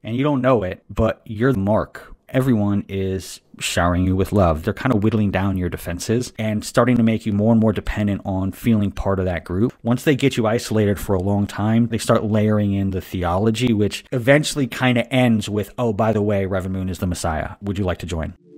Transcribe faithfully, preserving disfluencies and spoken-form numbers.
and you don't know it, but you're the mark. Everyone is showering you with love. They're kind of whittling down your defenses and starting to make you more and more dependent on feeling part of that group. Once they get you isolated for a long time, they start layering in the theology, which eventually kind of ends with, oh, by the way, Reverend Moon is the Messiah. Would you like to join?